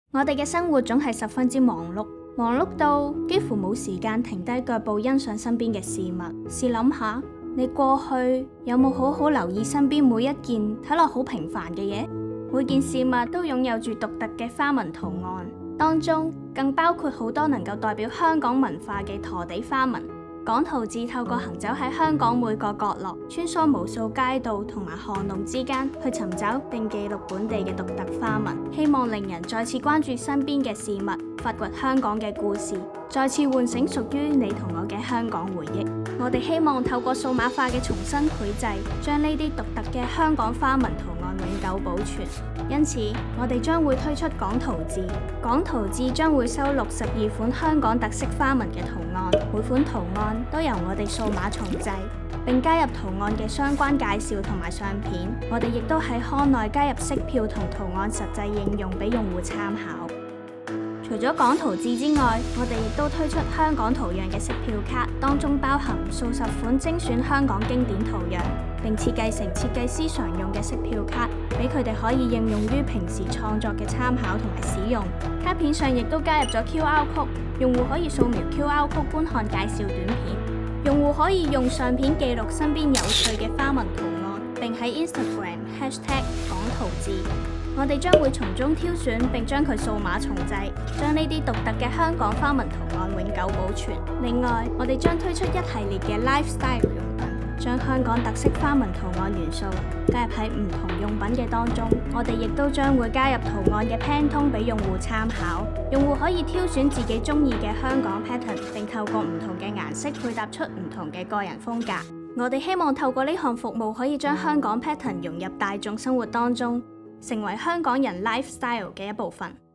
我哋嘅生活總係十分之忙碌，忙碌到幾乎冇時間停低腳步欣賞身邊嘅事物。試諗下，你過去有冇好好留意身邊每一件睇落好平凡嘅嘢？每件事物都擁有住獨特嘅花紋圖案，當中更包括好多能夠代表香港文化嘅陀地花紋。港圖誌透過行走喺香港每個角落，穿梭無數街道同埋巷弄之間，去尋找並記錄本地嘅獨特花紋，希望令人再次關注身邊嘅事物，發掘香港嘅故事，再次喚醒屬於你同我嘅香港回憶。我哋希望透過數碼化嘅重新繪製，將呢啲獨特嘅香港花紋圖案永久保存。因此，我哋將會推出港圖誌。港圖誌將會收錄12款香港特色花紋嘅圖案，每款圖案都由我哋數碼重製，並加入圖案嘅相關介紹同埋相片。我哋亦都喺刊內加入色票同圖案實際應用俾用戶參考。除咗港圖誌之外，我哋亦都推出香港圖樣嘅色票卡，當中包含數十款精選香港經典圖樣，並設計成設計師常用嘅色票卡，俾佢哋可以應用於平時創作嘅參考同埋使用。卡片上亦都加入咗 QR Code， 用戶可以掃描 QR Code 觀看介紹短片。用戶可以用相片記錄身邊有趣嘅花紋圖案，並喺 Instagram #港圖誌。我哋將會從中挑選並將佢數碼重製，將呢啲獨特嘅香港花紋圖案永久保存。另外，我哋將推出一系列嘅 lifestyle 用品，將香港特色花紋圖案元素加入喺唔同用品嘅當中。我哋亦都將會加入圖案嘅 Pantone 俾用戶參考，用戶可以挑選自己中意嘅香港 pattern， 並透過唔同嘅顏色配搭出唔同嘅個人風格。我哋希望透過呢項服務，可以將香港 pattern 融入大眾生活當中，成為香港人 lifestyle 嘅一部分。